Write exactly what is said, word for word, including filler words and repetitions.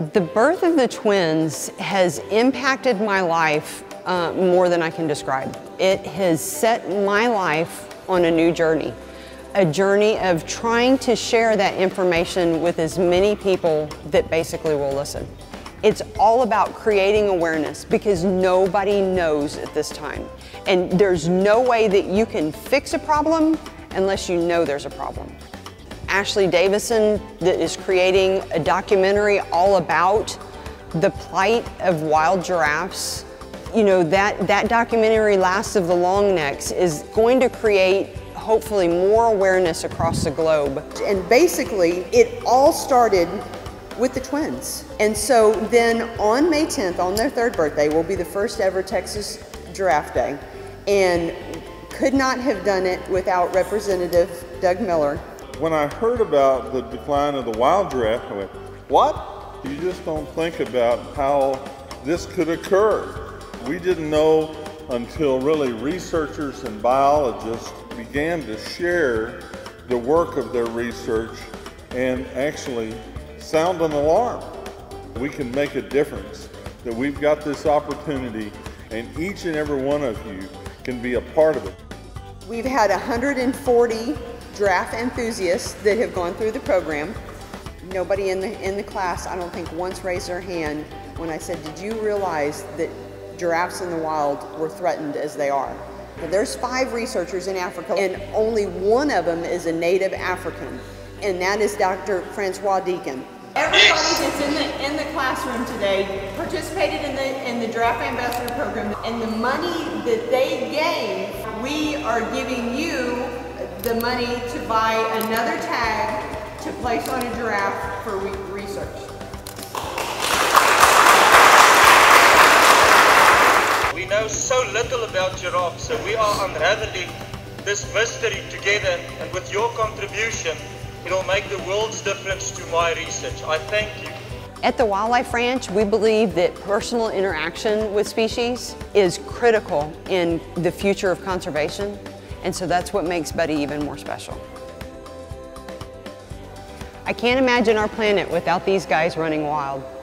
The birth of the twins has impacted my life uh, more than I can describe. It has set my life on a new journey, a journey of trying to share that information with as many people that basically will listen. It's all about creating awareness because nobody knows at this time. And there's no way that you can fix a problem unless you know there's a problem. Ashley Davison that is creating a documentary all about the plight of wild giraffes. You know, that, that documentary, Last of the Longnecks, is going to create hopefully more awareness across the globe. And basically, it all started with the twins. And so then on May tenth, on their third birthday, will be the first ever Texas Giraffe Day. And could not have done it without Representative Doug Miller. When I heard about the decline of the wild giraffe, I went, what? You just don't think about how this could occur. We didn't know until really researchers and biologists began to share the work of their research and actually sound an alarm. We can make a difference, that we've got this opportunity and each and every one of you can be a part of it. We've had one hundred forty giraffe enthusiasts that have gone through the program. Nobody in the, in the class, I don't think, once raised their hand when I said, did you realize that giraffes in the wild were threatened as they are? Now, there's five researchers in Africa, and only one of them is a native African, and that is Doctor Francois Deacon. Everybody that's in the, in the classroom today participated in the, in the Giraffe Ambassador Program, and the money that they gave, we are giving you the money to buy another tag to place on a giraffe for re research. We know so little about giraffes, so we are unraveling this mystery together, and with your contribution, it'll make the world's difference to my research. I thank you. At the Wildlife Ranch, we believe that personal interaction with species is critical in the future of conservation. And so that's what makes Buddy even more special. I can't imagine our planet without these guys running wild.